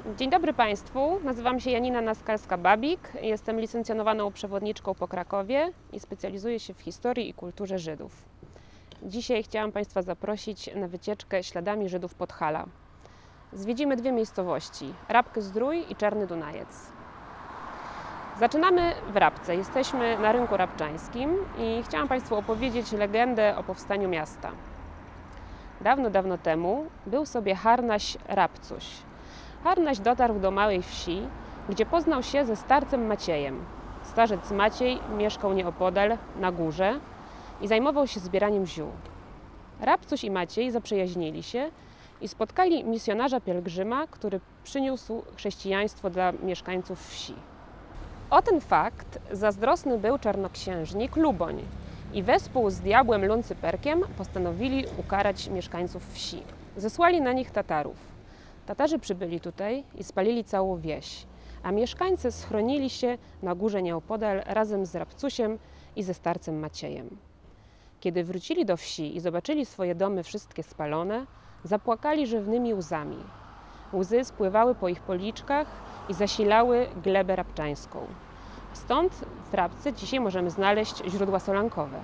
Dzień dobry Państwu, nazywam się Janina Naskalska-Babik, jestem licencjonowaną przewodniczką po Krakowie i specjalizuję się w historii i kulturze Żydów. Dzisiaj chciałam Państwa zaprosić na wycieczkę śladami Żydów Podhala. Zwiedzimy dwie miejscowości, Rabkę-Zdrój i Czarny Dunajec. Zaczynamy w Rabce, jesteśmy na rynku rabczańskim i chciałam Państwu opowiedzieć legendę o powstaniu miasta. Dawno, dawno temu był sobie harnaś Rabcuś. Harnaś dotarł do małej wsi, gdzie poznał się ze starcem Maciejem. Starzec Maciej mieszkał nieopodal, na górze i zajmował się zbieraniem ziół. Rabcuś i Maciej zaprzyjaźnili się i spotkali misjonarza pielgrzyma, który przyniósł chrześcijaństwo dla mieszkańców wsi. O ten fakt zazdrosny był czarnoksiężnik Luboń i wespół z diabłem Luncyperkiem postanowili ukarać mieszkańców wsi. Zesłali na nich Tatarów. Tatarzy przybyli tutaj i spalili całą wieś, a mieszkańcy schronili się na górze nieopodal razem z Rabcusiem i ze starcem Maciejem. Kiedy wrócili do wsi i zobaczyli swoje domy wszystkie spalone, zapłakali żywnymi łzami. Łzy spływały po ich policzkach i zasilały glebę rabczańską. Stąd w Rabce dzisiaj możemy znaleźć źródła solankowe.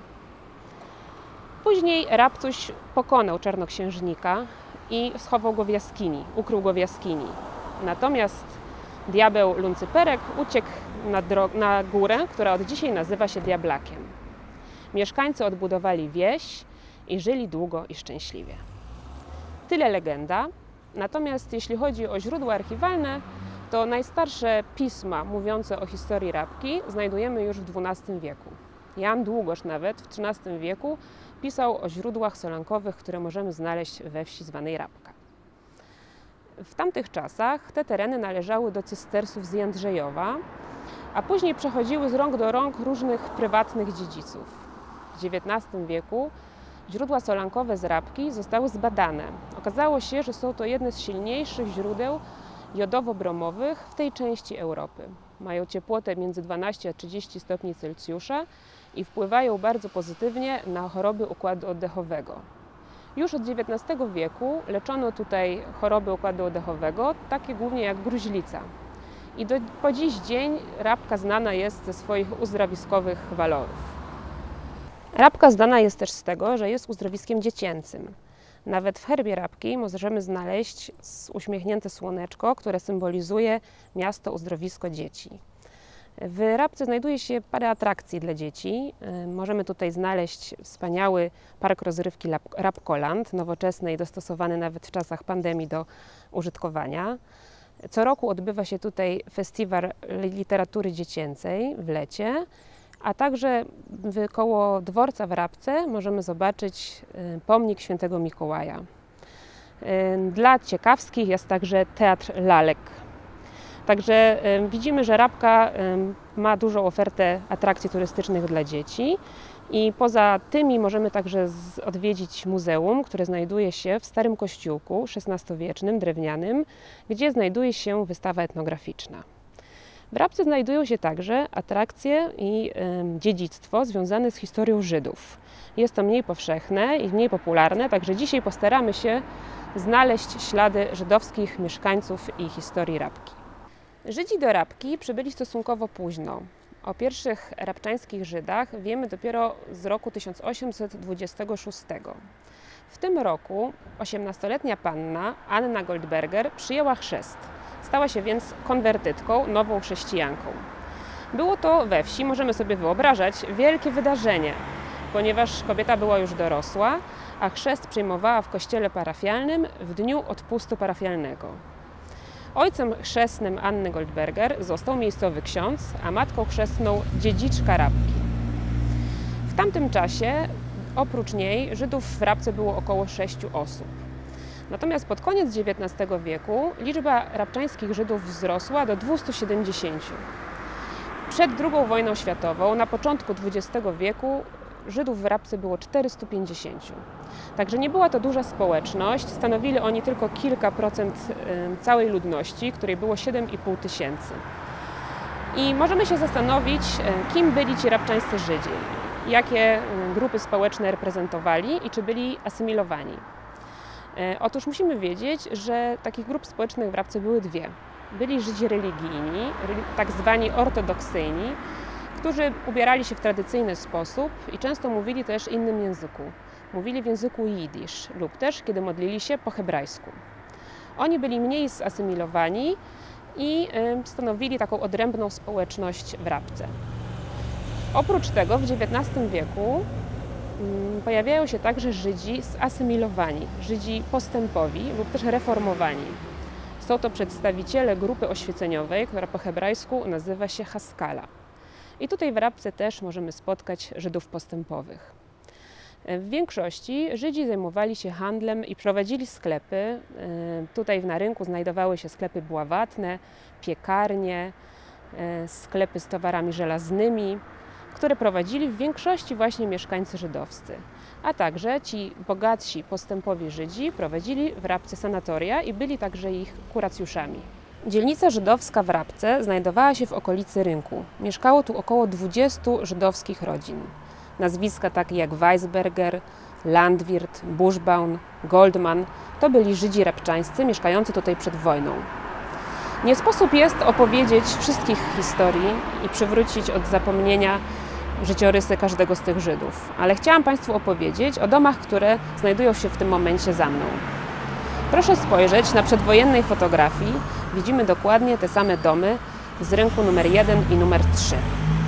Później Rabcuś pokonał czarnoksiężnika i schował go w jaskini, ukrył go w jaskini. Natomiast diabeł Luncyperek uciekł na górę, która od dzisiaj nazywa się Diablakiem. Mieszkańcy odbudowali wieś i żyli długo i szczęśliwie. Tyle legenda. Natomiast jeśli chodzi o źródła archiwalne, to najstarsze pisma mówiące o historii Rabki znajdujemy już w XII wieku. Jan Długosz nawet w XIII wieku pisał o źródłach solankowych, które możemy znaleźć we wsi zwanej Rabka. W tamtych czasach te tereny należały do cystersów z Jędrzejowa, a później przechodziły z rąk do rąk różnych prywatnych dziedziców. W XIX wieku źródła solankowe z Rabki zostały zbadane. Okazało się, że są to jedne z silniejszych źródeł jodowo-bromowych w tej części Europy. Mają ciepłotę między 12 a 30 stopni Celsjusza i wpływają bardzo pozytywnie na choroby układu oddechowego. Już od XIX wieku leczono tutaj choroby układu oddechowego, takie głównie jak gruźlica. I po dziś dzień Rabka znana jest ze swoich uzdrowiskowych walorów. Rabka znana jest też z tego, że jest uzdrowiskiem dziecięcym. Nawet w herbie Rabki możemy znaleźć uśmiechnięte słoneczko, które symbolizuje miasto uzdrowisko dzieci. W Rabce znajduje się parę atrakcji dla dzieci. Możemy tutaj znaleźć wspaniały park rozrywki Rabkoland, nowoczesny i dostosowany nawet w czasach pandemii do użytkowania. Co roku odbywa się tutaj festiwal literatury dziecięcej w lecie, a także koło dworca w Rabce możemy zobaczyć pomnik świętego Mikołaja. Dla ciekawskich jest także teatr lalek. Także widzimy, że Rabka ma dużą ofertę atrakcji turystycznych dla dzieci i poza tymi możemy także odwiedzić muzeum, które znajduje się w starym kościółku XVI-wiecznym, drewnianym, gdzie znajduje się wystawa etnograficzna. W Rabce znajdują się także atrakcje i dziedzictwo związane z historią Żydów. Jest to mniej powszechne i mniej popularne, także dzisiaj postaramy się znaleźć ślady żydowskich mieszkańców i historii Rabki. Żydzi do Rabki przybyli stosunkowo późno. O pierwszych rabczańskich Żydach wiemy dopiero z roku 1826. W tym roku 18-letnia panna Anna Goldberger przyjęła chrzest. Stała się więc konwertytką, nową chrześcijanką. Było to we wsi, możemy sobie wyobrażać, wielkie wydarzenie, ponieważ kobieta była już dorosła, a chrzest przyjmowała w kościele parafialnym w dniu odpustu parafialnego. Ojcem chrzestnym Anny Goldberger został miejscowy ksiądz, a matką chrzestną dziedziczka Rabki. W tamtym czasie oprócz niej Żydów w Rabce było około 6 osób. Natomiast pod koniec XIX wieku liczba rabczańskich Żydów wzrosła do 270. Przed II wojną światową, na początku XX wieku, Żydów w Rabce było 450. Także nie była to duża społeczność, stanowili oni tylko kilka procent całej ludności, której było 7,5 tysięcy. I możemy się zastanowić, kim byli ci rabczańscy Żydzi, jakie grupy społeczne reprezentowali i czy byli asymilowani. Otóż musimy wiedzieć, że takich grup społecznych w Rabce były dwie. byli Żydzi religijni, tak zwani ortodoksyjni, którzy ubierali się w tradycyjny sposób i często mówili też innym języku. Mówili w języku jidysz lub też, kiedy modlili się, po hebrajsku. Oni byli mniej zasymilowani i stanowili taką odrębną społeczność w Rabce. Oprócz tego w XIX wieku pojawiają się także Żydzi zasymilowani, Żydzi postępowi lub też reformowani. Są to przedstawiciele grupy oświeceniowej, która po hebrajsku nazywa się Haskala. I tutaj w Rabce też możemy spotkać Żydów postępowych. W większości Żydzi zajmowali się handlem i prowadzili sklepy. Tutaj na rynku znajdowały się sklepy bławatne, piekarnie, sklepy z towarami żelaznymi, które prowadzili w większości właśnie mieszkańcy żydowscy. A także ci bogatsi, postępowi Żydzi prowadzili w Rabce sanatoria i byli także ich kuracjuszami. Dzielnica żydowska w Rabce znajdowała się w okolicy rynku. Mieszkało tu około 20 żydowskich rodzin. Nazwiska takie jak Weisberger, Landwirt, Buschbaum, Goldman to byli Żydzi rabczańscy mieszkający tutaj przed wojną. Nie sposób jest opowiedzieć wszystkich historii i przywrócić od zapomnienia życiorysy każdego z tych Żydów, ale chciałam Państwu opowiedzieć o domach, które znajdują się w tym momencie za mną. Proszę spojrzeć na przedwojennej fotografii. Widzimy dokładnie te same domy z rynku numer 1 i numer 3.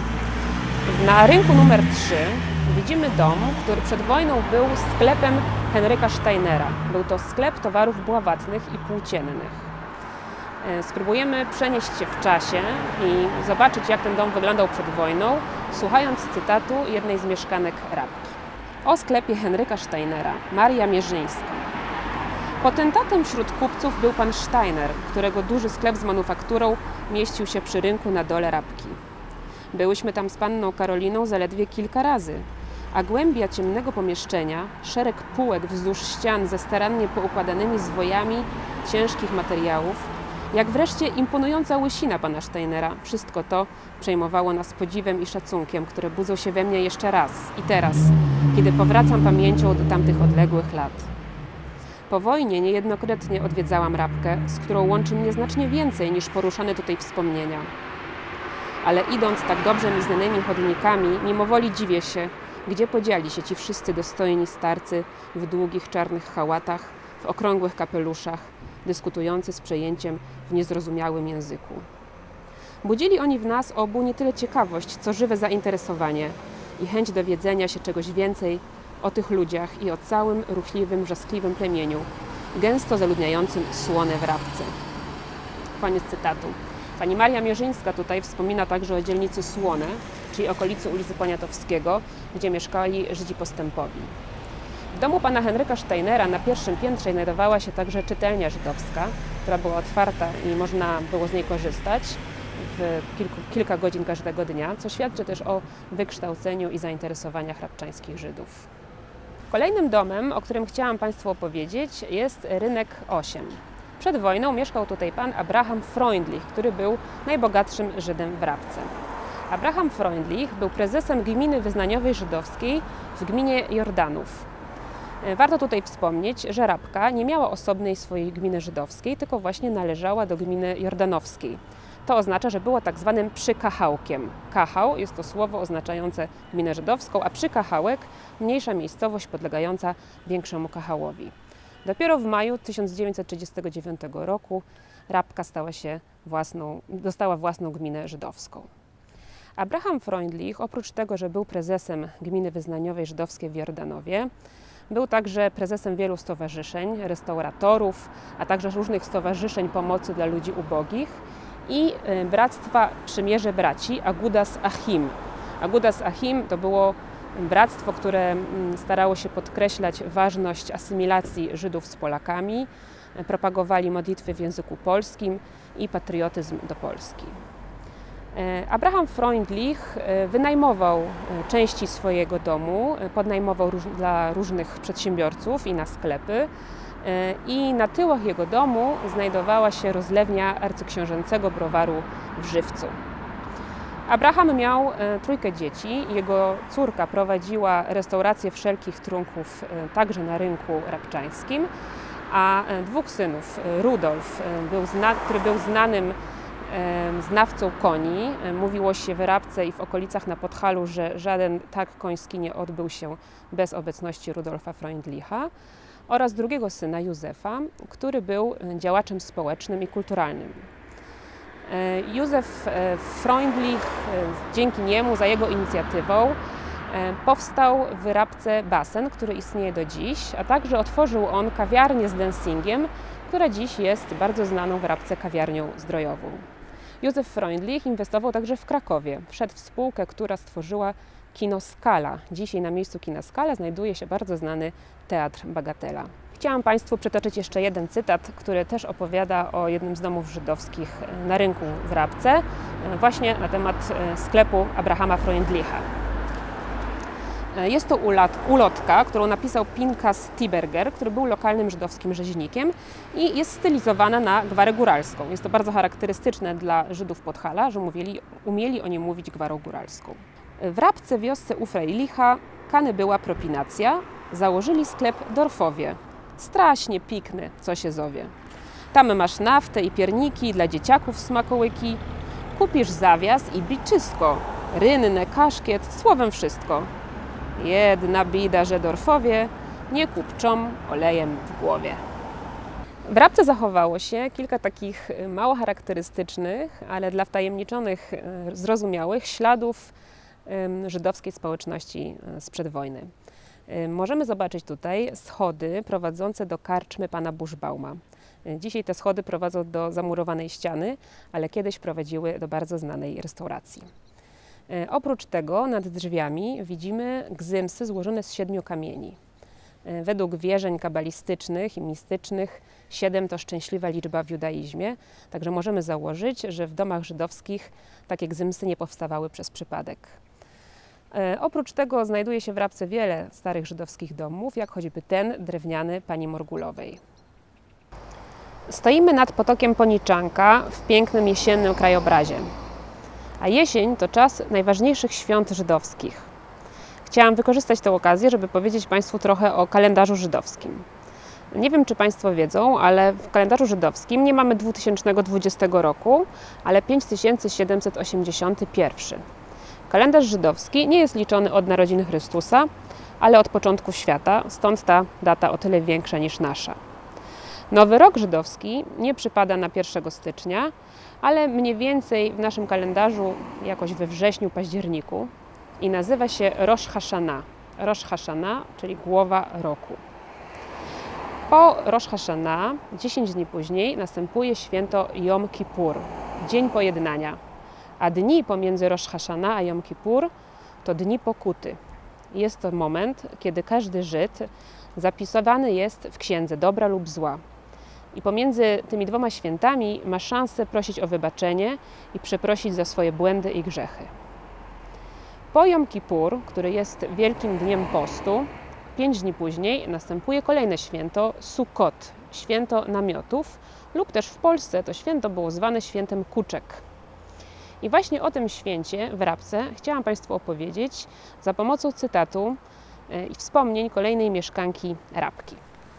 Na rynku numer 3 widzimy dom, który przed wojną był sklepem Henryka Steinera. Był to sklep towarów bławatnych i płóciennych. Spróbujemy przenieść się w czasie i zobaczyć, jak ten dom wyglądał przed wojną, słuchając cytatu jednej z mieszkanek Rabki. O sklepie Henryka Steinera, Maria Mierzyńska. Potentatem wśród kupców był pan Steiner, którego duży sklep z manufakturą mieścił się przy rynku na dole Rabki. Byłyśmy tam z panną Karoliną zaledwie kilka razy, a głębia ciemnego pomieszczenia, szereg półek wzdłuż ścian ze starannie poukładanymi zwojami ciężkich materiałów, jak wreszcie imponująca łysina pana Steinera, wszystko to przejmowało nas podziwem i szacunkiem, które budzą się we mnie jeszcze raz i teraz, kiedy powracam pamięcią do tamtych odległych lat. Po wojnie niejednokrotnie odwiedzałam Rabkę, z którą łączy mnie znacznie więcej niż poruszane tutaj wspomnienia. Ale idąc tak dobrze mi znanymi chodnikami, mimowoli dziwię się, gdzie podzieli się ci wszyscy dostojni starcy w długich czarnych hałatach, w okrągłych kapeluszach, dyskutujący z przejęciem w niezrozumiałym języku. Budzili oni w nas obu nie tyle ciekawość, co żywe zainteresowanie i chęć dowiedzenia się czegoś więcej o tych ludziach i o całym ruchliwym, wrzaskliwym plemieniu, gęsto zaludniającym Słone w Rabce. Koniec cytatu. Pani Maria Mierzyńska tutaj wspomina także o dzielnicy Słone, czyli okolicy ulicy Poniatowskiego, gdzie mieszkali Żydzi postępowi. W domu pana Henryka Steinera na pierwszym piętrze znajdowała się także czytelnia żydowska, która była otwarta i można było z niej korzystać w kilka godzin każdego dnia, co świadczy też o wykształceniu i zainteresowaniach rabczańskich Żydów. Kolejnym domem, o którym chciałam Państwu opowiedzieć, jest rynek 8. Przed wojną mieszkał tutaj pan Abraham Freundlich, który był najbogatszym Żydem w Rabce. Abraham Freundlich był prezesem gminy wyznaniowej żydowskiej w gminie Jordanów. Warto tutaj wspomnieć, że Rabka nie miała osobnej swojej gminy żydowskiej, tylko właśnie należała do gminy jordanowskiej. To oznacza, że była tak zwanym przykachałkiem. Kachał jest to słowo oznaczające gminę żydowską, a przykachałek mniejsza miejscowość podlegająca większemu kachałowi. Dopiero w maju 1939 roku Rabka dostała własną gminę żydowską. Abraham Freundlich, oprócz tego, że był prezesem gminy wyznaniowej żydowskiej w Jordanowie, był także prezesem wielu stowarzyszeń, restauratorów, a także różnych stowarzyszeń pomocy dla ludzi ubogich i Bractwa Przymierze Braci, Agudas Achim. Agudas Achim to było bractwo, które starało się podkreślać ważność asymilacji Żydów z Polakami, propagowali modlitwy w języku polskim i patriotyzm do Polski. Abraham Freundlich wynajmował części swojego domu, podnajmował dla różnych przedsiębiorców i na sklepy i na tyłach jego domu znajdowała się rozlewnia arcyksiążęcego browaru w Żywcu. Abraham miał 3 dzieci, jego córka prowadziła restaurację wszelkich trunków także na rynku rabczańskim, a dwóch synów, Rudolf, który był znanym znawcą koni. Mówiło się w Rabce i w okolicach na Podhalu, że żaden targ koński nie odbył się bez obecności Rudolfa Freundlicha, oraz drugiego syna, Józefa, który był działaczem społecznym i kulturalnym. Józef Freundlich, dzięki niemu, za jego inicjatywą, powstał w Rabce basen, który istnieje do dziś, a także otworzył on kawiarnię z dancingiem, która dziś jest bardzo znaną w Rabce kawiarnią zdrojową. Józef Freundlich inwestował także w Krakowie. Wszedł w spółkę, która stworzyła kino Skala. Dzisiaj na miejscu kina Skala znajduje się bardzo znany Teatr Bagatela. Chciałam Państwu przytoczyć jeszcze jeden cytat, który też opowiada o jednym z domów żydowskich na rynku w Rabce, właśnie na temat sklepu Abrahama Freundlicha. Jest to ulotka, którą napisał Pinkas Tiberger, który był lokalnym żydowskim rzeźnikiem i jest stylizowana na gwarę góralską. Jest to bardzo charakterystyczne dla Żydów Podhala, że umieli oni mówić gwarą góralską. W Rabce, wiosce u Freundlicha, kany była propinacja, założyli sklep Dorfowie. Straśnie pikny, co się zowie. Tam masz naftę i pierniki dla dzieciaków smakołyki, kupisz zawias i biczysko, rynnę, kaszkiet, słowem wszystko. Jedna bida, że Dorfowie nie kupczą olejem w głowie. W Rabce zachowało się kilka takich mało charakterystycznych, ale dla wtajemniczonych zrozumiałych śladów żydowskiej społeczności sprzed wojny. Możemy zobaczyć tutaj schody prowadzące do karczmy pana Buszbauma. Dzisiaj te schody prowadzą do zamurowanej ściany, ale kiedyś prowadziły do bardzo znanej restauracji. Oprócz tego nad drzwiami widzimy gzymsy złożone z 7 kamieni. Według wierzeń kabalistycznych i mistycznych 7 to szczęśliwa liczba w judaizmie, także możemy założyć, że w domach żydowskich takie gzymsy nie powstawały przez przypadek. Oprócz tego znajduje się w Rabce wiele starych żydowskich domów, jak choćby ten drewniany pani Morgulowej. Stoimy nad potokiem Poniczanka w pięknym jesiennym krajobrazie. A jesień to czas najważniejszych świąt żydowskich. Chciałam wykorzystać tę okazję, żeby powiedzieć Państwu trochę o kalendarzu żydowskim. Nie wiem, czy Państwo wiedzą, ale w kalendarzu żydowskim nie mamy 2020 roku, ale 5781. Kalendarz żydowski nie jest liczony od narodzin Chrystusa, ale od początku świata, stąd ta data o tyle większa niż nasza. Nowy rok żydowski nie przypada na 1 stycznia, ale mniej więcej w naszym kalendarzu jakoś we wrześniu, październiku i nazywa się Rosh Hashana. Rosh Hashana, czyli głowa roku. Po Rosh Hashana, 10 dni później, następuje święto Jom Kippur, Dzień Pojednania. A dni pomiędzy Rosh Hashana a Jom Kippur to dni pokuty. Jest to moment, kiedy każdy Żyd zapisywany jest w księdze dobra lub zła. I pomiędzy tymi dwoma świętami ma szansę prosić o wybaczenie i przeprosić za swoje błędy i grzechy. Po Jom Kippur, który jest wielkim dniem postu, 5 dni później następuje kolejne święto Sukkot, święto namiotów, lub też w Polsce to święto było zwane świętem kuczek. I właśnie o tym święcie w Rabce chciałam Państwu opowiedzieć za pomocą cytatu i wspomnień kolejnej mieszkanki Rabki.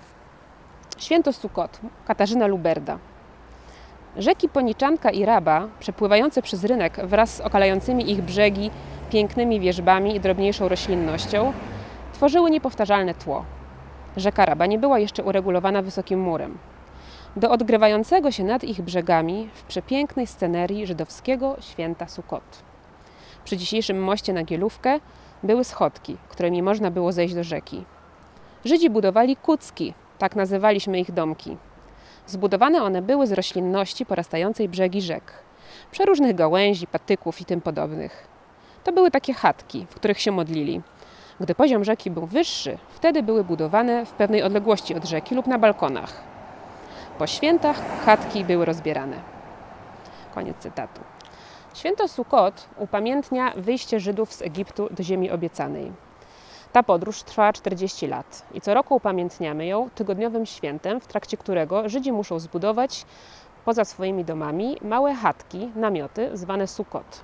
Święto Sukkot, Katarzyna Luberda. Rzeki Poniczanka i Raba, przepływające przez rynek wraz z okalającymi ich brzegi pięknymi wierzbami i drobniejszą roślinnością, tworzyły niepowtarzalne tło. Rzeka Raba nie była jeszcze uregulowana wysokim murem. Do odgrywającego się nad ich brzegami w przepięknej scenerii żydowskiego święta Sukkot. Przy dzisiejszym moście na Gielówkę były schodki, którymi można było zejść do rzeki. Żydzi budowali kucki, tak nazywaliśmy ich domki. Zbudowane one były z roślinności porastającej brzegi rzek, przeróżnych gałęzi, patyków i tym podobnych. To były takie chatki, w których się modlili. Gdy poziom rzeki był wyższy, wtedy były budowane w pewnej odległości od rzeki lub na balkonach. Po świętach chatki były rozbierane. Koniec cytatu. Święto Sukkot upamiętnia wyjście Żydów z Egiptu do ziemi obiecanej. Ta podróż trwała 40 lat i co roku upamiętniamy ją tygodniowym świętem, w trakcie którego Żydzi muszą zbudować poza swoimi domami małe chatki, namioty zwane Sukkot.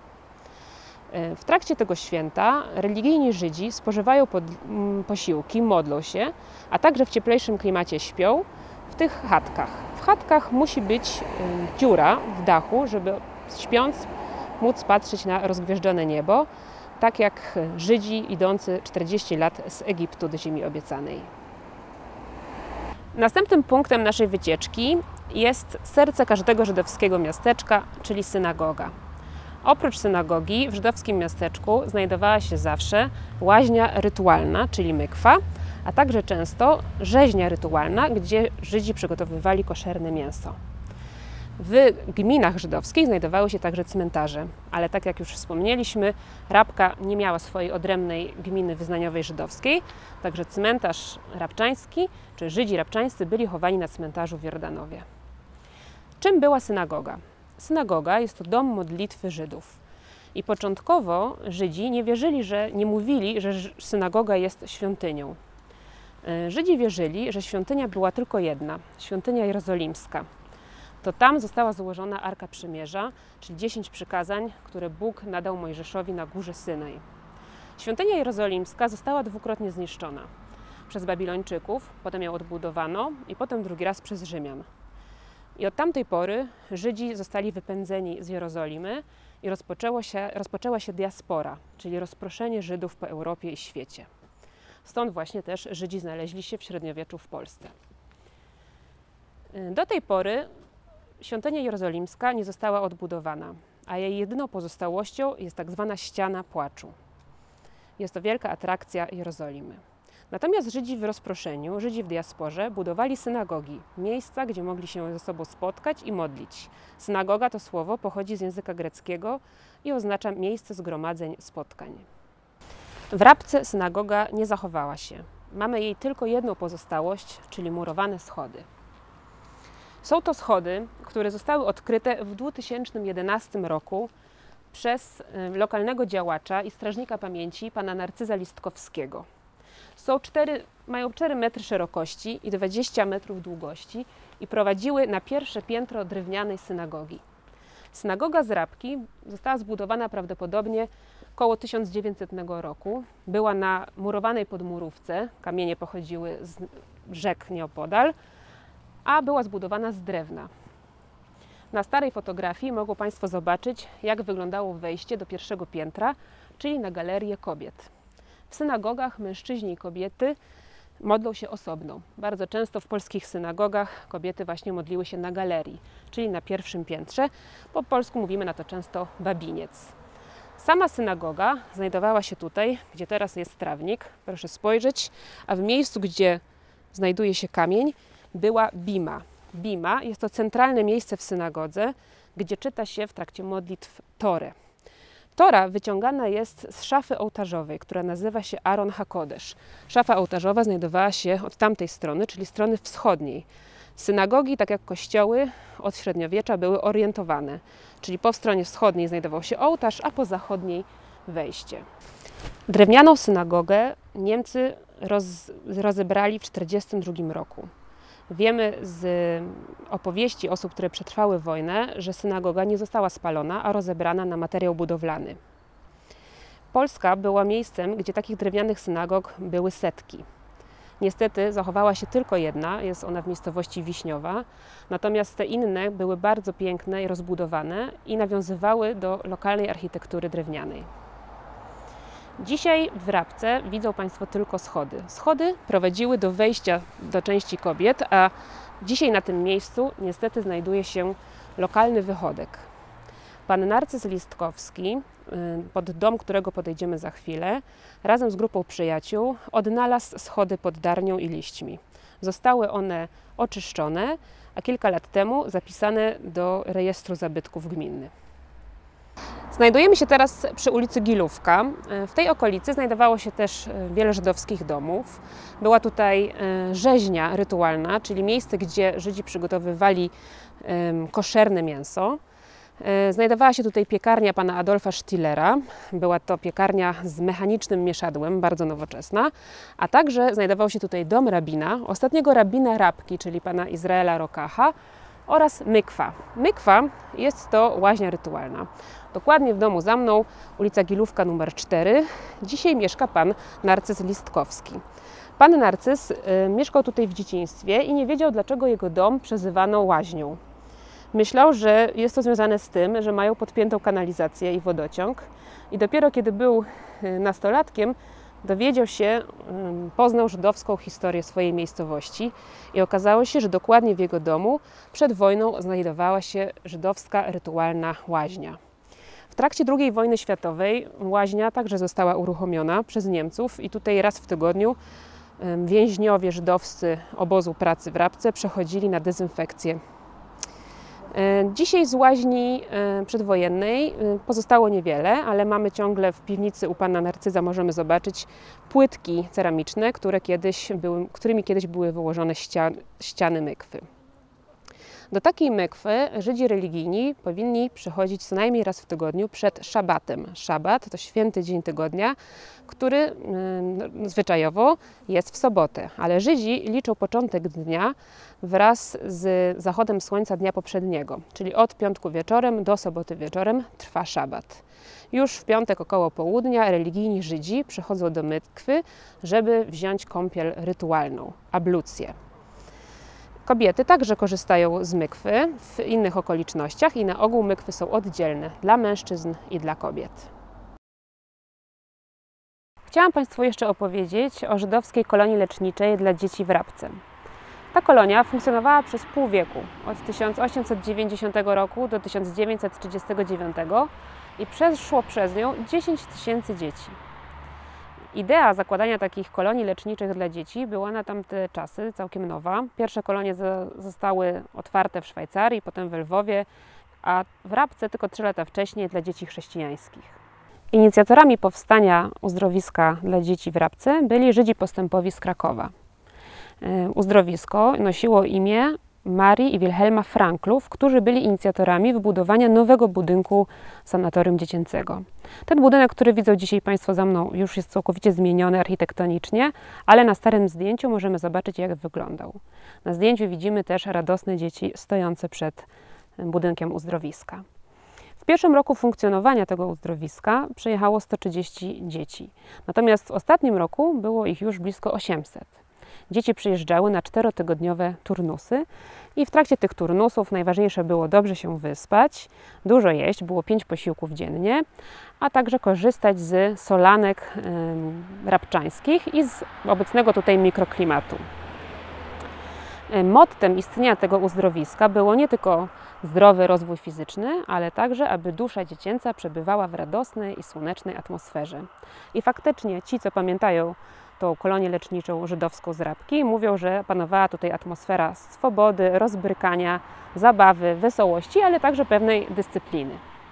W trakcie tego święta religijni Żydzi spożywają posiłki, modlą się, a także w cieplejszym klimacie śpią, w tych chatkach. W chatkach musi być dziura w dachu, żeby śpiąc móc patrzeć na rozgwieżdżone niebo, tak jak Żydzi idący 40 lat z Egiptu do Ziemi Obiecanej. Następnym punktem naszej wycieczki jest serce każdego żydowskiego miasteczka, czyli synagoga. Oprócz synagogi w żydowskim miasteczku znajdowała się zawsze łaźnia rytualna, czyli mykwa, a także często rzeźnia rytualna, gdzie Żydzi przygotowywali koszerne mięso. W gminach żydowskich znajdowały się także cmentarze, ale tak jak już wspomnieliśmy, Rabka nie miała swojej odrębnej gminy wyznaniowej żydowskiej, także cmentarz rabczański, czy Żydzi rabczańscy byli chowani na cmentarzu w Jordanowie. Czym była synagoga? Synagoga jest to dom modlitwy Żydów. I początkowo Żydzi nie mówili, że synagoga jest świątynią. Żydzi wierzyli, że świątynia była tylko jedna, świątynia jerozolimska. To tam została złożona Arka Przymierza, czyli 10 przykazań, które Bóg nadał Mojżeszowi na górze Synaj. Świątynia jerozolimska została dwukrotnie zniszczona. Przez Babilończyków, potem ją odbudowano i potem drugi raz przez Rzymian. I od tamtej pory Żydzi zostali wypędzeni z Jerozolimy i rozpoczęła się diaspora, czyli rozproszenie Żydów po Europie i świecie. Stąd właśnie też Żydzi znaleźli się w średniowieczu w Polsce. Do tej pory świątynia jerozolimska nie została odbudowana, a jej jedyną pozostałością jest tak zwana ściana płaczu. Jest to wielka atrakcja Jerozolimy. Natomiast Żydzi w rozproszeniu, Żydzi w diasporze budowali synagogi, miejsca, gdzie mogli się ze sobą spotkać i modlić. Synagoga to słowo pochodzi z języka greckiego i oznacza miejsce zgromadzeń, spotkań. W Rabce synagoga nie zachowała się. Mamy jej tylko jedną pozostałość, czyli murowane schody. Są to schody, które zostały odkryte w 2011 roku przez lokalnego działacza i strażnika pamięci pana Narcyza Listkowskiego. Mają 4 metry szerokości i 20 metrów długości i prowadziły na pierwsze piętro drewnianej synagogi. Synagoga z Rabki została zbudowana prawdopodobnie około 1900 roku. Była na murowanej podmurówce, kamienie pochodziły z rzek nieopodal, a była zbudowana z drewna. Na starej fotografii mogą Państwo zobaczyć, jak wyglądało wejście do pierwszego piętra, czyli na galerię kobiet. W synagogach mężczyźni i kobiety modlą się osobno. Bardzo często w polskich synagogach kobiety właśnie modliły się na galerii, czyli na pierwszym piętrze. Po polsku mówimy na to często babiniec. Sama synagoga znajdowała się tutaj, gdzie teraz jest trawnik, proszę spojrzeć, a w miejscu, gdzie znajduje się kamień, była bima. Bima jest to centralne miejsce w synagodze, gdzie czyta się w trakcie modlitw Torę. Tora wyciągana jest z szafy ołtarzowej, która nazywa się Aron HaKodesz. Szafa ołtarzowa znajdowała się od tamtej strony, czyli strony wschodniej. Synagogi, tak jak kościoły, od średniowiecza były orientowane, czyli po stronie wschodniej znajdował się ołtarz, a po zachodniej wejście. Drewnianą synagogę Niemcy rozebrali w 1942 roku. Wiemy z opowieści osób, które przetrwały wojnę, że synagoga nie została spalona, a rozebrana na materiał budowlany. Polska była miejscem, gdzie takich drewnianych synagog były setki. Niestety zachowała się tylko jedna, jest ona w miejscowości Wiśniowa, natomiast te inne były bardzo piękne i rozbudowane i nawiązywały do lokalnej architektury drewnianej. Dzisiaj w Rabce widzą Państwo tylko schody. Schody prowadziły do wejścia do części kobiet, a dzisiaj na tym miejscu niestety znajduje się lokalny wychodek. Pan Narcyz Listkowski, pod dom którego podejdziemy za chwilę, razem z grupą przyjaciół odnalazł schody pod Darnią i Liśćmi. Zostały one oczyszczone, a kilka lat temu zapisane do rejestru zabytków gminnych. Znajdujemy się teraz przy ulicy Gilówka. W tej okolicy znajdowało się też wiele żydowskich domów. Była tutaj rzeźnia rytualna, czyli miejsce, gdzie Żydzi przygotowywali koszerne mięso. Znajdowała się tutaj piekarnia pana Adolfa Stillera. Była to piekarnia z mechanicznym mieszadłem, bardzo nowoczesna. A także znajdował się tutaj dom rabina, ostatniego rabina Rabki, czyli pana Izraela Rokacha, oraz mykwa. Mykwa jest to łaźnia rytualna. Dokładnie w domu za mną, ulica Gilówka nr 4, dzisiaj mieszka pan Narcyz Listkowski. Pan Narcyz mieszkał tutaj w dzieciństwie i nie wiedział, dlaczego jego dom przezywano łaźnią. Myślał, że jest to związane z tym, że mają podpiętą kanalizację i wodociąg i dopiero kiedy był nastolatkiem, dowiedział się, poznał żydowską historię swojej miejscowości i okazało się, że dokładnie w jego domu przed wojną znajdowała się żydowska rytualna łaźnia. W trakcie II wojny światowej łaźnia także została uruchomiona przez Niemców i tutaj raz w tygodniu więźniowie żydowscy obozu pracy w Rabce przechodzili na dezynfekcję. Dzisiaj z łaźni przedwojennej pozostało niewiele, ale mamy ciągle w piwnicy u pana Narcyza możemy zobaczyć płytki ceramiczne, którymi kiedyś były wyłożone ściany mykwy. Do takiej mykwy Żydzi religijni powinni przychodzić co najmniej raz w tygodniu przed szabatem. Szabat to święty dzień tygodnia, który zwyczajowo jest w sobotę, ale Żydzi liczą początek dnia wraz z zachodem słońca dnia poprzedniego, czyli od piątku wieczorem do soboty wieczorem trwa szabat. Już w piątek około południa religijni Żydzi przychodzą do mykwy, żeby wziąć kąpiel rytualną, ablucję. Kobiety także korzystają z mykwy w innych okolicznościach i na ogół mykwy są oddzielne dla mężczyzn i dla kobiet. Chciałam Państwu jeszcze opowiedzieć o żydowskiej kolonii leczniczej dla dzieci w Rabce. Ta kolonia funkcjonowała przez pół wieku, od 1890 roku do 1939 i przeszło przez nią 10 000 dzieci. Idea zakładania takich kolonii leczniczych dla dzieci była na tamte czasy całkiem nowa. Pierwsze kolonie zostały otwarte w Szwajcarii, potem w Lwowie, a w Rabce tylko 3 lata wcześniej dla dzieci chrześcijańskich. Inicjatorami powstania uzdrowiska dla dzieci w Rabce byli Żydzi postępowi z Krakowa. Uzdrowisko nosiło imię Marii i Wilhelma Franklów, którzy byli inicjatorami wybudowania nowego budynku sanatorium dziecięcego. Ten budynek, który widzą dzisiaj Państwo za mną, już jest całkowicie zmieniony architektonicznie, ale na starym zdjęciu możemy zobaczyć, jak wyglądał. Na zdjęciu widzimy też radosne dzieci stojące przed budynkiem uzdrowiska. W pierwszym roku funkcjonowania tego uzdrowiska przyjechało 130 dzieci, natomiast w ostatnim roku było ich już blisko 800. Dzieci przyjeżdżały na 4-tygodniowe turnusy i w trakcie tych turnusów najważniejsze było dobrze się wyspać, dużo jeść, było 5 posiłków dziennie, a także korzystać z solanek rabczańskich i z obecnego tutaj mikroklimatu. Mottem istnienia tego uzdrowiska było nie tylko zdrowy rozwój fizyczny, ale także, aby dusza dziecięca przebywała w radosnej i słonecznej atmosferze. I faktycznie ci, co pamiętają tą kolonię leczniczą żydowską z Rabki, mówią, że panowała tutaj atmosfera swobody, rozbrykania, zabawy, wesołości, ale także pewnej dyscypliny.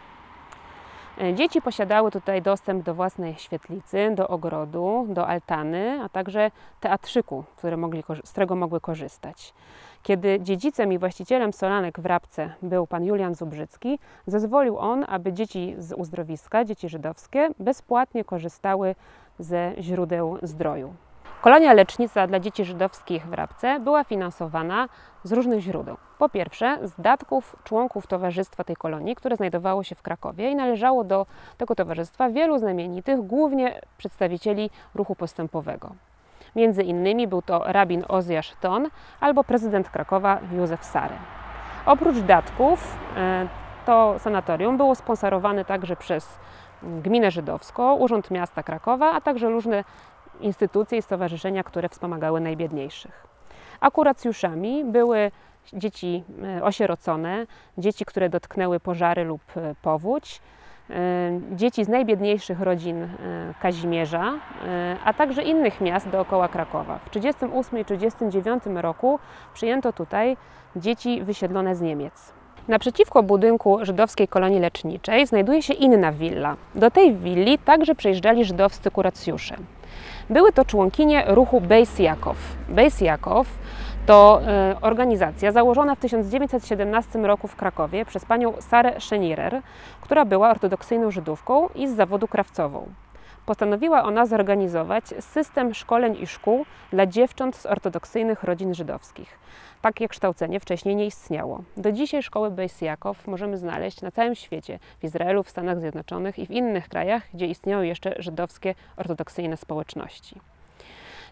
Dzieci posiadały tutaj dostęp do własnej świetlicy, do ogrodu, do altany, a także teatrzyku, z którego mogły korzystać. Kiedy dziedzicem i właścicielem solanek w Rabce był pan Julian Zubrzycki, zezwolił on, aby dzieci z uzdrowiska, dzieci żydowskie, bezpłatnie korzystały ze źródeł zdroju. Kolonia lecznicza dla dzieci żydowskich w Rabce była finansowana z różnych źródeł. Po pierwsze z datków członków towarzystwa tej kolonii, które znajdowało się w Krakowie i należało do tego towarzystwa wielu znamienitych, głównie przedstawicieli ruchu postępowego. Między innymi był to rabin Ozjasz Ton albo prezydent Krakowa Józef Sary. Oprócz datków to sanatorium było sponsorowane także przez Gminę Żydowską, Urząd Miasta Krakowa, a także różne instytucje i stowarzyszenia, które wspomagały najbiedniejszych. Akuracjuszami były dzieci osierocone, dzieci, które dotknęły pożary lub powódź, dzieci z najbiedniejszych rodzin Kazimierza, a także innych miast dookoła Krakowa. W 1938 i 1939 roku przyjęto tutaj dzieci wysiedlone z Niemiec. Naprzeciwko budynku żydowskiej kolonii leczniczej znajduje się inna willa. Do tej willi także przyjeżdżali żydowscy kuracjusze. Były to członkinie ruchu Beis Yaakov. Beis Yaakov to organizacja założona w 1917 roku w Krakowie przez panią Sarę Schenirer, która była ortodoksyjną Żydówką i z zawodu krawcową. Postanowiła ona zorganizować system szkoleń i szkół dla dziewcząt z ortodoksyjnych rodzin żydowskich. Takie kształcenie wcześniej nie istniało. Do dzisiaj szkoły Beis Yaakov możemy znaleźć na całym świecie, w Izraelu, w Stanach Zjednoczonych i w innych krajach, gdzie istnieją jeszcze żydowskie ortodoksyjne społeczności.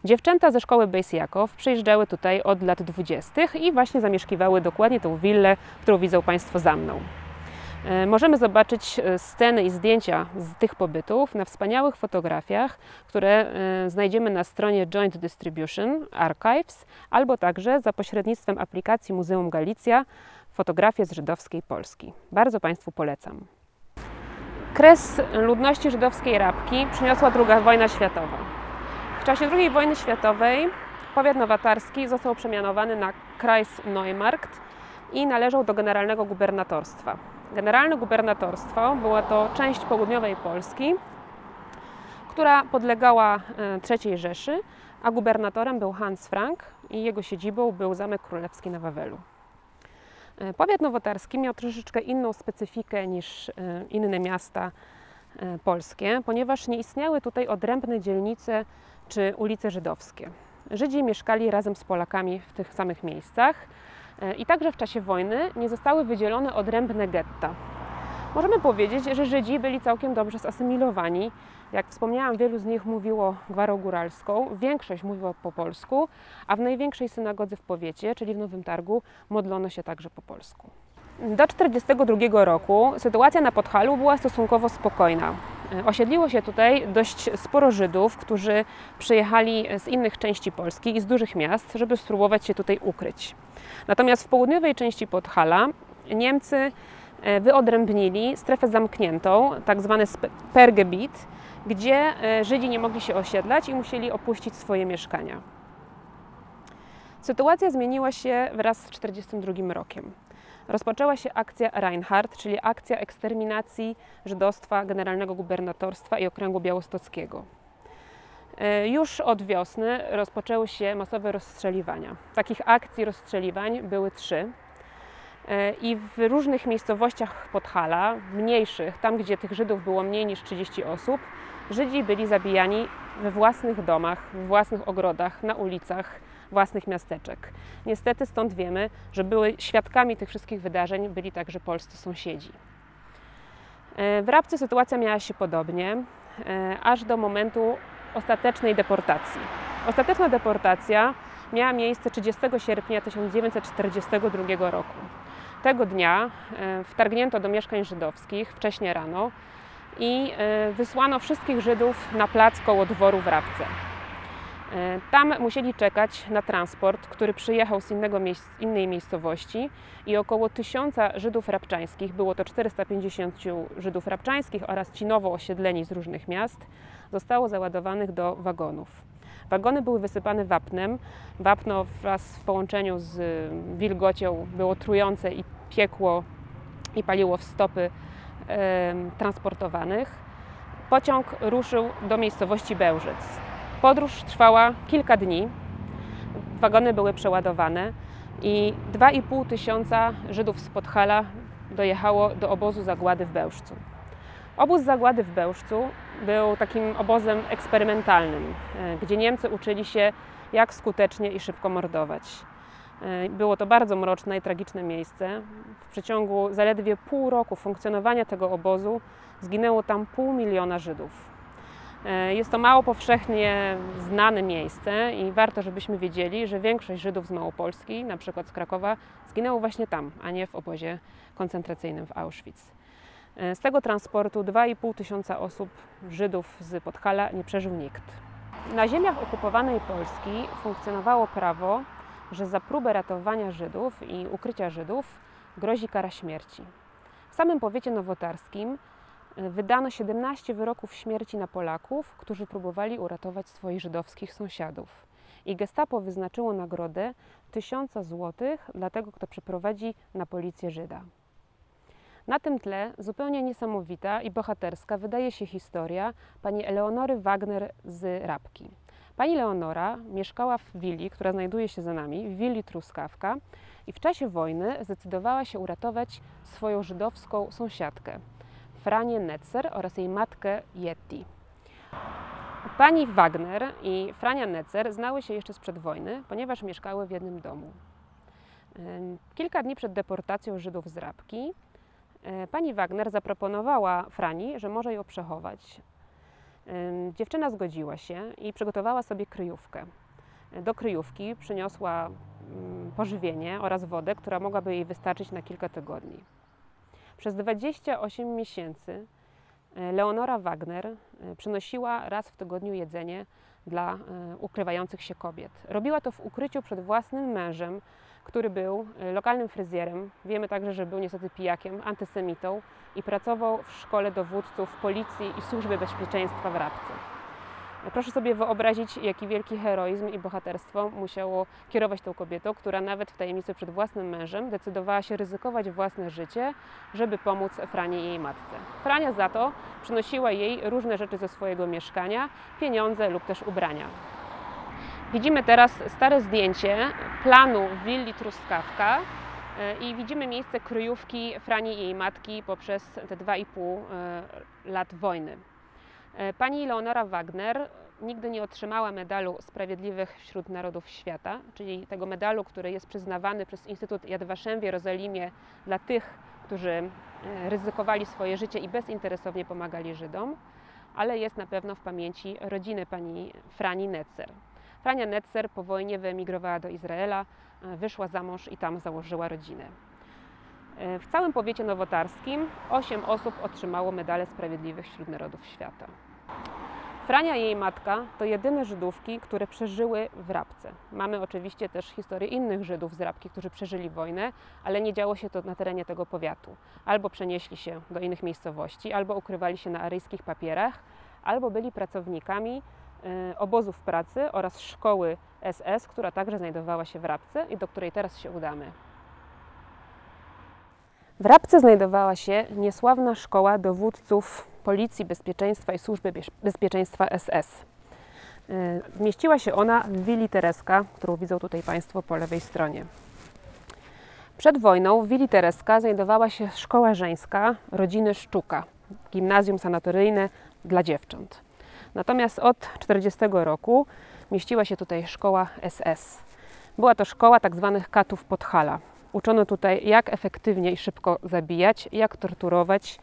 Dziewczęta ze szkoły Bejs Jakow przyjeżdżały tutaj od lat 20. i właśnie zamieszkiwały dokładnie tą willę, którą widzą Państwo za mną. Możemy zobaczyć sceny i zdjęcia z tych pobytów na wspaniałych fotografiach, które znajdziemy na stronie Joint Distribution Archives, albo także za pośrednictwem aplikacji Muzeum Galicja Fotografie z żydowskiej Polski. Bardzo Państwu polecam. Kres ludności żydowskiej Rabki przyniosła II wojna światowa. W czasie II wojny światowej powiat nowatarski został przemianowany na Kreis Neumarkt i należał do generalnego gubernatorstwa. Generalne gubernatorstwo była to część południowej Polski, która podlegała III Rzeszy, a gubernatorem był Hans Frank i jego siedzibą był Zamek Królewski na Wawelu. Powiat nowotarski miał troszeczkę inną specyfikę niż inne miasta polskie, ponieważ nie istniały tutaj odrębne dzielnice czy ulice żydowskie. Żydzi mieszkali razem z Polakami w tych samych miejscach i także w czasie wojny nie zostały wydzielone odrębne getta. Możemy powiedzieć, że Żydzi byli całkiem dobrze zasymilowani. Jak wspomniałam, wielu z nich mówiło gwarą góralską, większość mówiła po polsku, a w największej synagodze w powiecie, czyli w Nowym Targu, modlono się także po polsku. Do 1942 roku sytuacja na Podhalu była stosunkowo spokojna. Osiedliło się tutaj dość sporo Żydów, którzy przyjechali z innych części Polski i z dużych miast, żeby spróbować się tutaj ukryć. Natomiast w południowej części Podhala Niemcy wyodrębnili strefę zamkniętą, tak zwany Sperrgebiet, gdzie Żydzi nie mogli się osiedlać i musieli opuścić swoje mieszkania. Sytuacja zmieniła się wraz z 1942 rokiem. Rozpoczęła się akcja Reinhardt, czyli akcja eksterminacji żydostwa Generalnego Gubernatorstwa i Okręgu Białostockiego. Już od wiosny rozpoczęły się masowe rozstrzeliwania. Takich akcji rozstrzeliwań były 3. I w różnych miejscowościach Podhala, mniejszych, tam gdzie tych Żydów było mniej niż 30 osób, Żydzi byli zabijani we własnych domach, w własnych ogrodach, na ulicach własnych miasteczek. Niestety stąd wiemy, że świadkami tych wszystkich wydarzeń byli także polscy sąsiedzi. W Rabce sytuacja miała się podobnie, aż do momentu ostatecznej deportacji. Ostateczna deportacja miała miejsce 30 sierpnia 1942 roku. Tego dnia wtargnięto do mieszkań żydowskich wcześnie rano i wysłano wszystkich Żydów na plac koło dworu w Rabce. Tam musieli czekać na transport, który przyjechał z innej miejscowości i około 1000 Żydów rabczańskich, było to 450 Żydów rabczańskich oraz ci nowo osiedleni z różnych miast, zostało załadowanych do wagonów. Wagony były wysypane wapnem. Wapno wraz w połączeniu z wilgocią było trujące i piekło i paliło w stopy transportowanych. Pociąg ruszył do miejscowości Bełżyc. Podróż trwała kilka dni. Wagony były przeładowane i 2500 Żydów z Podhala dojechało do obozu zagłady w Bełżcu. Obóz zagłady w Bełżcu był takim obozem eksperymentalnym, gdzie Niemcy uczyli się, jak skutecznie i szybko mordować. Było to bardzo mroczne i tragiczne miejsce. W przeciągu zaledwie pół roku funkcjonowania tego obozu zginęło tam 500 000 Żydów. Jest to mało powszechnie znane miejsce i warto, żebyśmy wiedzieli, że większość Żydów z Małopolski, na przykład z Krakowa, zginęło właśnie tam, a nie w obozie koncentracyjnym w Auschwitz. Z tego transportu 2500 osób, Żydów z Podhala, nie przeżył nikt. Na ziemiach okupowanej Polski funkcjonowało prawo, że za próbę ratowania Żydów i ukrycia Żydów grozi kara śmierci. W samym powiecie nowotarskim wydano 17 wyroków śmierci na Polaków, którzy próbowali uratować swoich żydowskich sąsiadów. I Gestapo wyznaczyło nagrodę 1000 złotych dla tego, kto przeprowadzi na policję Żyda. Na tym tle zupełnie niesamowita i bohaterska wydaje się historia pani Eleonory Wagner z Rabki. Pani Leonora mieszkała w willi, która znajduje się za nami, w willi Truskawka, i w czasie wojny zdecydowała się uratować swoją żydowską sąsiadkę, Franię Netzer, oraz jej matkę Yeti. Pani Wagner i Frania Netzer znały się jeszcze sprzed wojny, ponieważ mieszkały w jednym domu. Kilka dni przed deportacją Żydów z Rabki pani Wagner zaproponowała Frani, że może ją przechować. Dziewczyna zgodziła się i przygotowała sobie kryjówkę. Do kryjówki przyniosła pożywienie oraz wodę, która mogłaby jej wystarczyć na kilka tygodni. Przez 28 miesięcy Leonora Wagner przynosiła raz w tygodniu jedzenie dla ukrywających się kobiet. Robiła to w ukryciu przed własnym mężem, który był lokalnym fryzjerem. Wiemy także, że był niestety pijakiem, antysemitą i pracował w szkole dowódców policji i służby bezpieczeństwa w Rabce. Proszę sobie wyobrazić, jaki wielki heroizm i bohaterstwo musiało kierować tą kobietą, która nawet w tajemnicy przed własnym mężem decydowała się ryzykować własne życie, żeby pomóc Franie i jej matce. Frania za to przynosiła jej różne rzeczy ze swojego mieszkania, pieniądze lub też ubrania. Widzimy teraz stare zdjęcie planu willi Truskawka i widzimy miejsce kryjówki Frani i jej matki poprzez te 2,5 lat wojny. Pani Leonora Wagner nigdy nie otrzymała medalu Sprawiedliwych wśród Narodów Świata, czyli tego medalu, który jest przyznawany przez Instytut Yad Vashem w Jerozolimie dla tych, którzy ryzykowali swoje życie i bezinteresownie pomagali Żydom, ale jest na pewno w pamięci rodziny pani Frani Netzer. Frania Netzer po wojnie wyemigrowała do Izraela, wyszła za mąż i tam założyła rodzinę. W całym powiecie nowotarskim 8 osób otrzymało medale Sprawiedliwych wśród Narodów Świata. Frania i jej matka to jedyne Żydówki, które przeżyły w Rabce. Mamy oczywiście też historię innych Żydów z Rabki, którzy przeżyli wojnę, ale nie działo się to na terenie tego powiatu. Albo przenieśli się do innych miejscowości, albo ukrywali się na aryjskich papierach, albo byli pracownikami obozów pracy oraz szkoły SS, która także znajdowała się w Rabce i do której teraz się udamy. W Rabce znajdowała się niesławna szkoła dowódców Policji Bezpieczeństwa i Służby Bezpieczeństwa SS. Mieściła się ona w willi Tereska, którą widzą tutaj Państwo po lewej stronie. Przed wojną w willi Tereska znajdowała się szkoła żeńska rodziny Szczuka, gimnazjum sanatoryjne dla dziewcząt. Natomiast od 1940 roku mieściła się tutaj szkoła SS. Była to szkoła tzw. katów Podhala. Uczono tutaj, jak efektywnie i szybko zabijać, jak torturować,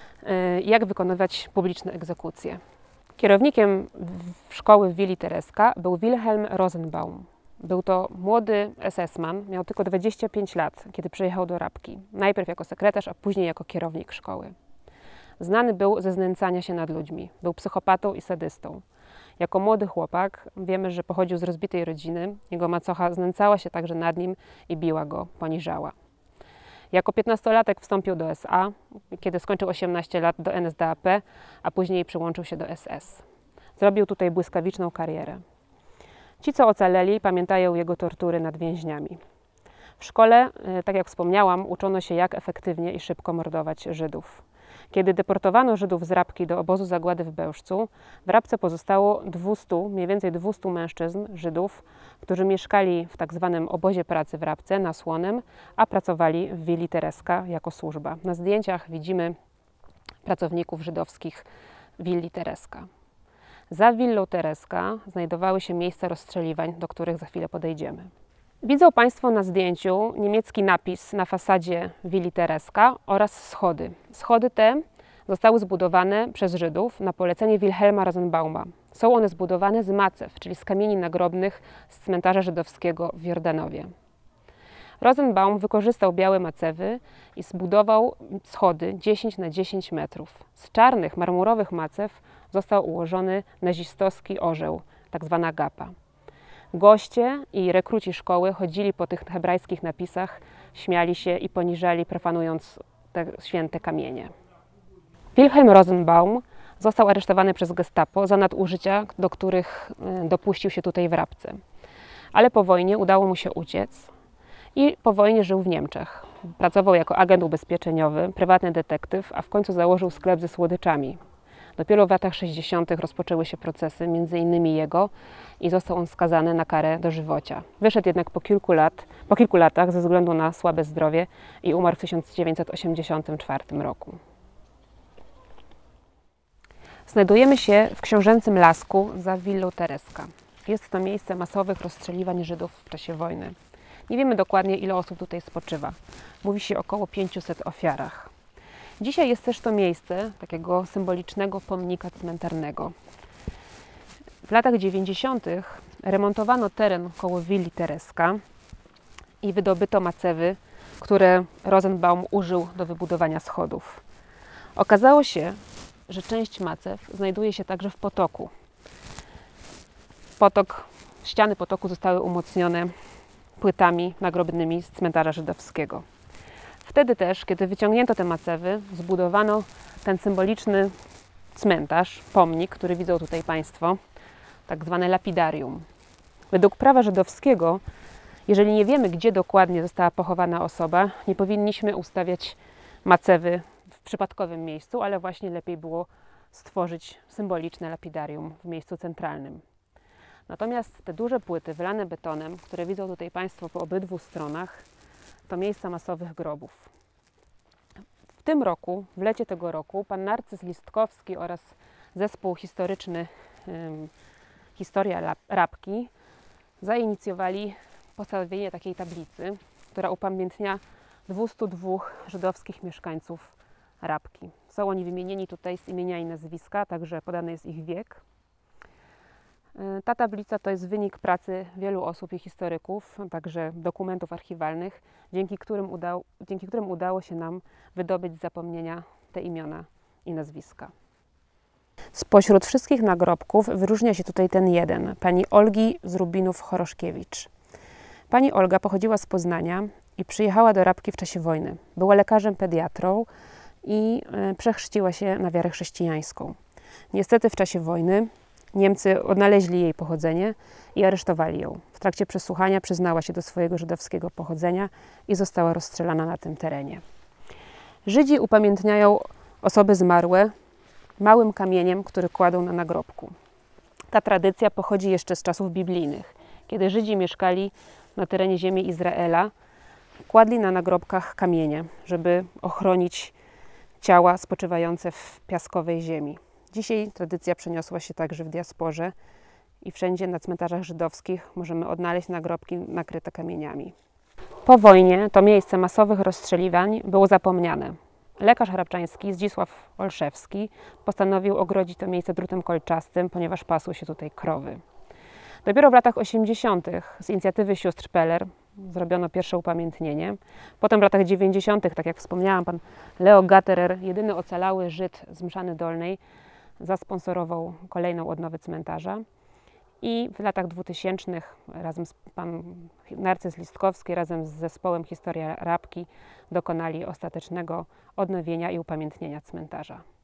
jak wykonywać publiczne egzekucje. Kierownikiem szkoły w willi Tereska był Wilhelm Rosenbaum. Był to młody SS-man, miał tylko 25 lat, kiedy przyjechał do Rabki. Najpierw jako sekretarz, a później jako kierownik szkoły. Znany był ze znęcania się nad ludźmi. Był psychopatą i sadystą. Jako młody chłopak wiemy, że pochodził z rozbitej rodziny. Jego macocha znęcała się także nad nim i biła go, poniżała. Jako 15-latek wstąpił do SA, kiedy skończył 18 lat do NSDAP, a później przyłączył się do SS. Zrobił tutaj błyskawiczną karierę. Ci, co ocaleli, pamiętają jego tortury nad więźniami. W szkole, tak jak wspomniałam, uczono się, jak efektywnie i szybko mordować Żydów. Kiedy deportowano Żydów z Rabki do obozu zagłady w Bełżcu, w Rabce pozostało mniej więcej 200 mężczyzn, Żydów, którzy mieszkali w tak zwanym obozie pracy w Rabce, Nasłonem, a pracowali w willi Tereska jako służba. Na zdjęciach widzimy pracowników żydowskich willi Tereska. Za willą Tereska znajdowały się miejsca rozstrzeliwań, do których za chwilę podejdziemy. Widzą Państwo na zdjęciu niemiecki napis na fasadzie willi Tereska oraz schody. Schody te zostały zbudowane przez Żydów na polecenie Wilhelma Rosenbauma. Są one zbudowane z macew, czyli z kamieni nagrobnych z cmentarza żydowskiego w Jordanowie. Rosenbaum wykorzystał białe macewy i zbudował schody 10 na 10 metrów. Z czarnych, marmurowych macew został ułożony nazistowski orzeł, tak zwana gapa. Goście i rekruci szkoły chodzili po tych hebrajskich napisach, śmiali się i poniżali, profanując te święte kamienie. Wilhelm Rosenbaum został aresztowany przez Gestapo za nadużycia, do których dopuścił się tutaj w Rabce. Ale po wojnie udało mu się uciec i po wojnie żył w Niemczech. Pracował jako agent ubezpieczeniowy, prywatny detektyw, a w końcu założył sklep ze słodyczami. Dopiero w latach 60. rozpoczęły się procesy, między innymi jego, i został on skazany na karę dożywocia. Wyszedł jednak po kilku latach ze względu na słabe zdrowie i umarł w 1984 roku. Znajdujemy się w książęcym lasku za willą Tereska. Jest to miejsce masowych rozstrzeliwań Żydów w czasie wojny. Nie wiemy dokładnie, ile osób tutaj spoczywa. Mówi się o około 500 ofiarach. Dzisiaj jest też to miejsce takiego symbolicznego pomnika cmentarnego. W latach 90. remontowano teren koło willi Tereska i wydobyto macewy, które Rosenbaum użył do wybudowania schodów. Okazało się, że część macew znajduje się także w potoku. Ściany potoku zostały umocnione płytami nagrobnymi z cmentarza żydowskiego. Wtedy też, kiedy wyciągnięto te macewy, zbudowano ten symboliczny cmentarz, pomnik, który widzą tutaj Państwo, tak zwane lapidarium. Według prawa żydowskiego, jeżeli nie wiemy, gdzie dokładnie została pochowana osoba, nie powinniśmy ustawiać macewy w przypadkowym miejscu, ale właśnie lepiej było stworzyć symboliczne lapidarium w miejscu centralnym. Natomiast te duże płyty wylane betonem, które widzą tutaj Państwo po obydwu stronach, to miejsca masowych grobów. W tym roku, w lecie tego roku, pan Narcyz Listkowski oraz zespół historyczny Historia Rabki zainicjowali postawienie takiej tablicy, która upamiętnia 202 żydowskich mieszkańców Rabki. Są oni wymienieni tutaj z imienia i nazwiska, także podany jest ich wiek. Ta tablica to jest wynik pracy wielu osób i historyków, także dokumentów archiwalnych, dzięki którym udało się nam wydobyć z zapomnienia te imiona i nazwiska. Spośród wszystkich nagrobków wyróżnia się tutaj ten jeden, pani Olgi z Rubinów-Choroszkiewicz. Pani Olga pochodziła z Poznania i przyjechała do Rabki w czasie wojny. Była lekarzem pediatrą i przechrzciła się na wiarę chrześcijańską. Niestety w czasie wojny Niemcy odnaleźli jej pochodzenie i aresztowali ją. W trakcie przesłuchania przyznała się do swojego żydowskiego pochodzenia i została rozstrzelana na tym terenie. Żydzi upamiętniają osoby zmarłe małym kamieniem, który kładą na nagrobku. Ta tradycja pochodzi jeszcze z czasów biblijnych. Kiedy Żydzi mieszkali na terenie ziemi Izraela, kładli na nagrobkach kamienie, żeby ochronić ciała spoczywające w piaskowej ziemi. Dzisiaj tradycja przeniosła się także w diasporze i wszędzie na cmentarzach żydowskich możemy odnaleźć nagrobki nakryte kamieniami. Po wojnie to miejsce masowych rozstrzeliwań było zapomniane. Lekarz rabczański Zdzisław Olszewski postanowił ogrodzić to miejsce drutem kolczastym, ponieważ pasły się tutaj krowy. Dopiero w latach 80. z inicjatywy sióstr Peller zrobiono pierwsze upamiętnienie. Potem w latach 90., tak jak wspomniałam, pan Leo Gatterer, jedyny ocalały Żyd z Mszany Dolnej, zasponsorował kolejną odnowę cmentarza. I w latach 2000 razem z pan Narcyz Listkowski, razem z zespołem Historia Rabki dokonali ostatecznego odnowienia i upamiętnienia cmentarza.